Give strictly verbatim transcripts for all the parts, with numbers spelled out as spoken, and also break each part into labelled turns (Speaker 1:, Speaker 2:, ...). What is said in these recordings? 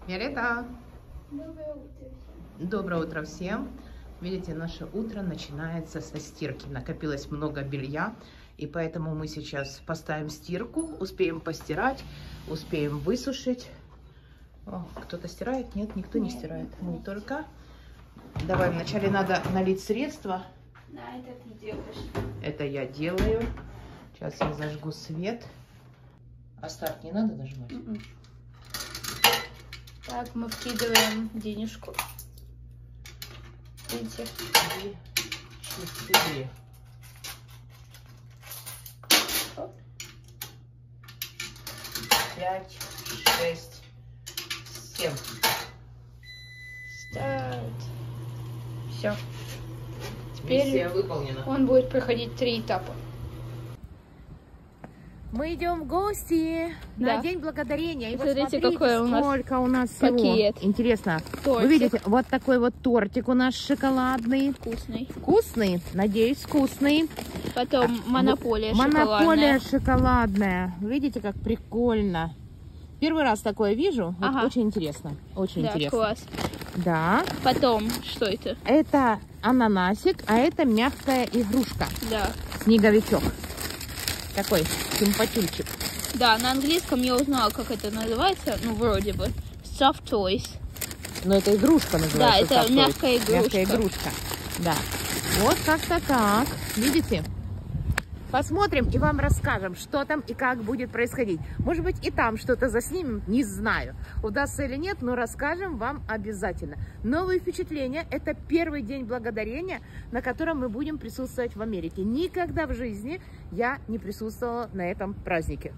Speaker 1: Виолетта.
Speaker 2: Доброе утро всем.
Speaker 1: Доброе утро всем. Видите, наше утро начинается со стирки. Накопилось много белья, и поэтому мы сейчас поставим стирку, успеем постирать, успеем высушить. О, кто-то стирает? Нет, никто не стирает. Мы только. Давай, вначале надо налить средство.
Speaker 2: Да, это ты делаешь.
Speaker 1: Это я делаю. Сейчас я зажгу свет. А старт не надо нажимать?
Speaker 2: Mm-mm. Так, мы вкидываем денежку. Видите?
Speaker 1: Три, четыре.
Speaker 2: Оп.
Speaker 1: Пять, шесть, семь.
Speaker 2: Старт. Все.
Speaker 1: Миссия
Speaker 2: Теперь
Speaker 1: выполнена.
Speaker 2: он будет проходить три этапа.
Speaker 1: Мы идем в гости
Speaker 2: Да.
Speaker 1: на День Благодарения. И вот
Speaker 2: Смотрите,
Speaker 1: смотрите,
Speaker 2: какой у нас
Speaker 1: сколько у нас
Speaker 2: пакет.
Speaker 1: всего. Интересно.
Speaker 2: Тортик.
Speaker 1: Вы видите, вот такой вот тортик у нас шоколадный.
Speaker 2: Вкусный.
Speaker 1: Вкусный, надеюсь, вкусный.
Speaker 2: Потом монополия
Speaker 1: Монополия
Speaker 2: шоколадная.
Speaker 1: шоколадная. Видите, как прикольно. Первый раз такое вижу. Вот
Speaker 2: Ага.
Speaker 1: очень интересно. Очень
Speaker 2: Да,
Speaker 1: интересно.
Speaker 2: класс.
Speaker 1: Да.
Speaker 2: Потом, что это?
Speaker 1: Это ананасик, а это мягкая игрушка.
Speaker 2: Да.
Speaker 1: Снеговичок. Такой симпатюльчик.
Speaker 2: Да, на английском я узнала, как это называется. Ну, вроде бы. Soft toys.
Speaker 1: Но это игрушка называется.
Speaker 2: Да, это
Speaker 1: soft toy.
Speaker 2: мягкая игрушка.
Speaker 1: Мягкая игрушка. Да. Вот как-то так. Видите? Посмотрим и вам расскажем, что там и как будет происходить. Может быть, и там что-то заснимем, не знаю. Удастся или нет, но расскажем вам обязательно. Новые впечатления – это первый день благодарения, на котором мы будем присутствовать в Америке. Никогда в жизни я не присутствовала на этом празднике.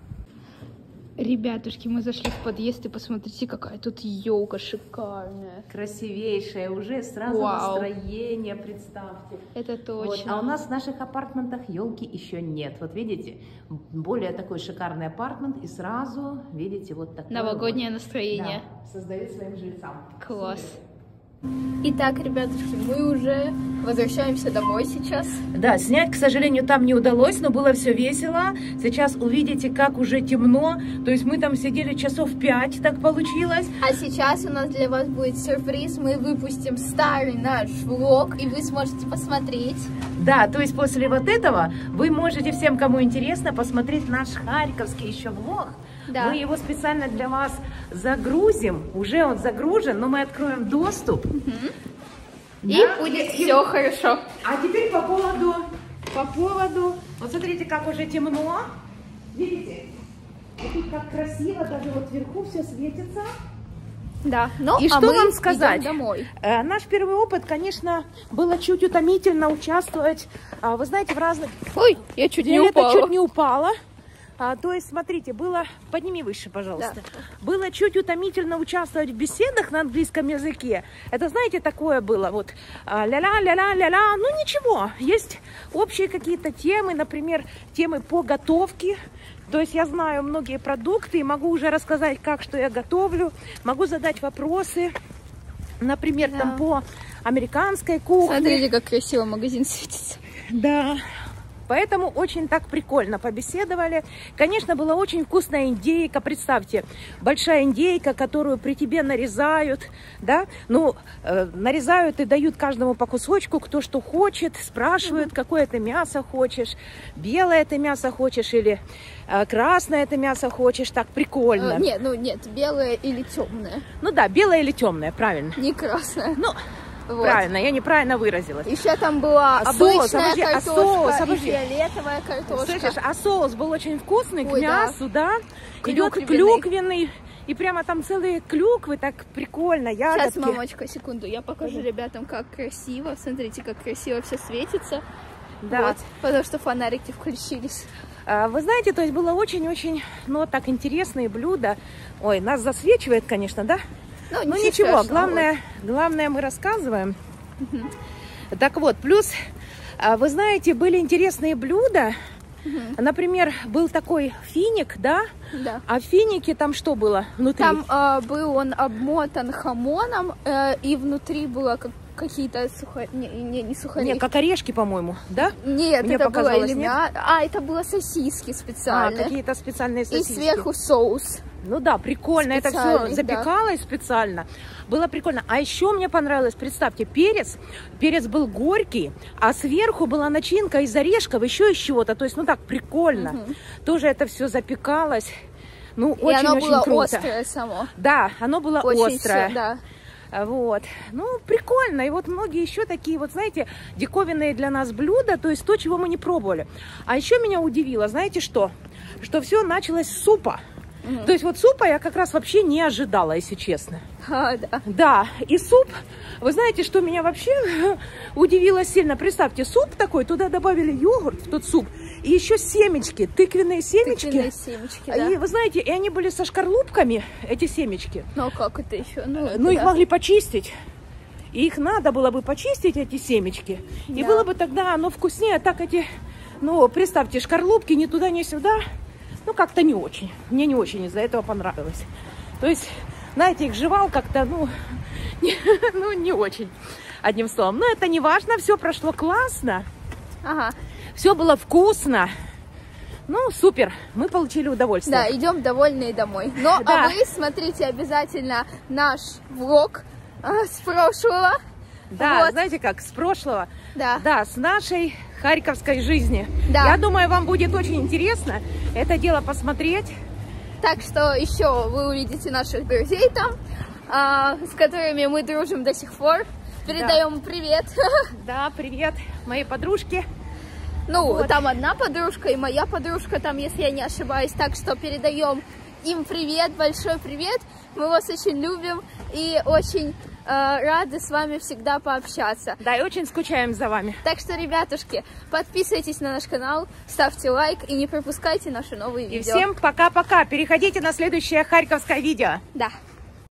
Speaker 2: Ребятушки, мы зашли в подъезд и посмотрите, какая тут елка шикарная.
Speaker 1: Красивейшая, уже сразу
Speaker 2: Вау.
Speaker 1: настроение, представьте.
Speaker 2: Это точно.
Speaker 1: Вот. А у нас в наших апартментах елки еще нет. Вот видите, более такой шикарный апартмент, и сразу, видите, вот такое
Speaker 2: Новогоднее
Speaker 1: вот,
Speaker 2: настроение.
Speaker 1: да, создает своим жильцам.
Speaker 2: Класс. Итак, ребятушки, мы уже возвращаемся домой сейчас.
Speaker 1: Да, снять, к сожалению, там не удалось, но было все весело. Сейчас увидите, как уже темно. То есть мы там сидели часов пять, так получилось.
Speaker 2: А сейчас у нас для вас будет сюрприз. Мы выпустим старый наш влог, и вы сможете посмотреть.
Speaker 1: Да, то есть после вот этого вы можете всем, кому интересно, посмотреть наш харьковский еще влог.
Speaker 2: Да.
Speaker 1: Мы его специально для вас загрузим. Уже он загружен, но мы откроем доступ.
Speaker 2: Угу.
Speaker 1: Да?
Speaker 2: И будет
Speaker 1: И-
Speaker 2: все хорошо.
Speaker 1: А теперь по поводу, по поводу, вот смотрите, как уже темно. Видите? И тут как красиво, даже вот вверху все светится.
Speaker 2: Да. Ну,
Speaker 1: И
Speaker 2: а
Speaker 1: что
Speaker 2: мы
Speaker 1: вам сказать?
Speaker 2: идем домой.
Speaker 1: Э, наш первый опыт, конечно, было чуть утомительно участвовать, а, вы знаете, в разных...
Speaker 2: Ой, я чуть не
Speaker 1: Виолетта
Speaker 2: упала.
Speaker 1: чуть не упала. А, то есть, смотрите, было... Подними выше, пожалуйста.
Speaker 2: Да.
Speaker 1: Было чуть утомительно участвовать в беседах на английском языке. Это, знаете, такое было вот а, ля-ля, ля-ля, ля-ля. Ну, ничего. Есть общие какие-то темы, например, темы по готовке. То есть я знаю многие продукты и могу уже рассказать, как, что я готовлю. Могу задать вопросы, например,
Speaker 2: Да.
Speaker 1: там по американской кухне.
Speaker 2: Смотрите, как красиво магазин светится.
Speaker 1: Да. Поэтому очень так прикольно побеседовали. Конечно, была очень вкусная индейка. Представьте, большая индейка, которую при тебе нарезают, да, ну, э, нарезают и дают каждому по кусочку, кто что хочет, спрашивают, mm-hmm. какое ты мясо хочешь, белое ты мясо хочешь или э, красное ты мясо хочешь, так прикольно.
Speaker 2: Э, нет, ну нет, белое или темное.
Speaker 1: Ну да, белое или темное, правильно.
Speaker 2: Не красное.
Speaker 1: Ну,
Speaker 2: вот.
Speaker 1: правильно, я неправильно выразилась.
Speaker 2: Еще там была
Speaker 1: А
Speaker 2: обычная
Speaker 1: соус, обожди, а
Speaker 2: картошка
Speaker 1: соус,
Speaker 2: и
Speaker 1: обожди.
Speaker 2: фиолетовая картошка.
Speaker 1: Слышишь, а соус был очень вкусный, к
Speaker 2: Ой, да.
Speaker 1: мясу, да? Идет
Speaker 2: Клюквенный.
Speaker 1: клюквенный. И прямо там целые клюквы, так прикольно, ягодки.
Speaker 2: Сейчас, мамочка, секунду, я покажу ребятам, как красиво. Смотрите, как красиво все светится.
Speaker 1: Да.
Speaker 2: Вот, потому что фонарики включились.
Speaker 1: А, вы знаете, то есть было очень-очень, ну, так интересные блюда. Ой, нас засвечивает, конечно, да?
Speaker 2: Ну,
Speaker 1: Ну,
Speaker 2: ничего
Speaker 1: ничего,
Speaker 2: страшного,
Speaker 1: главное, главное мы рассказываем. Так вот, плюс, а, вы знаете, были интересные блюда.
Speaker 2: Угу.
Speaker 1: Например, был такой финик, да?
Speaker 2: Да.
Speaker 1: А в финике там что было внутри?
Speaker 2: Там э, был он обмотан хамоном, э, и внутри было как какие-то сухари, не, не, не сухари.
Speaker 1: Не, как орешки, по-моему, да?
Speaker 2: Нет,
Speaker 1: Мне
Speaker 2: это было
Speaker 1: показалось,
Speaker 2: или
Speaker 1: нет?
Speaker 2: мя- А, это было сосиски
Speaker 1: А,
Speaker 2: специальные.
Speaker 1: какие-то специальные
Speaker 2: И
Speaker 1: сосиски.
Speaker 2: сверху соус.
Speaker 1: Ну да, прикольно, это все
Speaker 2: Специальный,
Speaker 1: запекалось специально, было прикольно. А еще мне понравилось, представьте, перец, перец был горький, а сверху была начинка из орешков, еще из чего-то, то есть, ну так, прикольно.
Speaker 2: Угу.
Speaker 1: Тоже это все запекалось, ну,
Speaker 2: И
Speaker 1: очень-очень
Speaker 2: оно было
Speaker 1: круто.
Speaker 2: острое само.
Speaker 1: Да, оно было
Speaker 2: Очень
Speaker 1: острое.
Speaker 2: всё, да.
Speaker 1: Вот, ну, прикольно, и вот многие еще такие, вот, знаете, диковинные для нас блюда, то есть то, чего мы не пробовали. А еще меня удивило, знаете что? Что все началось с супа.
Speaker 2: Угу.
Speaker 1: То есть вот супа я как раз вообще не ожидала, если честно.
Speaker 2: А, да.
Speaker 1: Да, и суп, вы знаете, что меня вообще удивило сильно? Представьте, суп такой, туда добавили йогурт в тот суп, и еще семечки, тыквенные семечки.
Speaker 2: Тыквенные семечки, да.
Speaker 1: И вы знаете, и они были со шкарлупками, эти семечки.
Speaker 2: Ну, как это еще? Ну,
Speaker 1: Ну, их
Speaker 2: да.
Speaker 1: могли почистить. И их надо было бы почистить, эти семечки. И
Speaker 2: Да.
Speaker 1: было бы тогда оно вкуснее. А так эти, ну, представьте, шкарлупки ни туда, ни сюда. Ну, как-то не очень. Мне не очень из-за этого понравилось. То есть, знаете, их жевал как-то, ну, не, ну, не очень. Одним словом. Но это не важно, все прошло классно.
Speaker 2: Ага.
Speaker 1: Все было вкусно. Ну, супер, мы получили удовольствие.
Speaker 2: Да, идем довольные домой. Но
Speaker 1: Да.
Speaker 2: а вы смотрите обязательно наш влог а, с прошлого.
Speaker 1: Да,
Speaker 2: Вот.
Speaker 1: знаете как, с прошлого.
Speaker 2: Да.
Speaker 1: Да, с нашей харьковской жизни.
Speaker 2: Да.
Speaker 1: Я думаю, вам будет очень интересно это дело посмотреть.
Speaker 2: Так что еще вы увидите наших друзей там, а, с которыми мы дружим до сих пор. Передаем привет.
Speaker 1: Да, привет, моей подружке.
Speaker 2: Ну,
Speaker 1: Вот.
Speaker 2: там одна подружка и моя подружка там, если я не ошибаюсь. Так что передаем им привет, большой привет. Мы вас очень любим и очень э, рады с вами всегда пообщаться.
Speaker 1: Да, и очень скучаем за вами.
Speaker 2: Так что, ребятушки, подписывайтесь на наш канал, ставьте лайк и не пропускайте наши новые
Speaker 1: И
Speaker 2: видео.
Speaker 1: всем пока-пока. Переходите на следующее харьковское видео.
Speaker 2: Да.